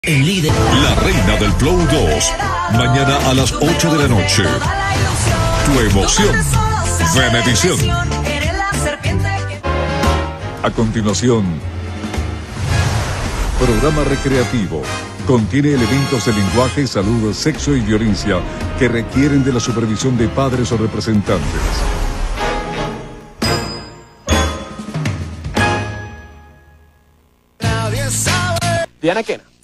El líder. La reina del Flow 2. Mañana a las 8 de la noche. Tu emoción. Venevisión. A continuación, programa recreativo. Contiene elementos de lenguaje, salud, sexo y violencia que requieren de la supervisión de padres o representantes. Diana Quena.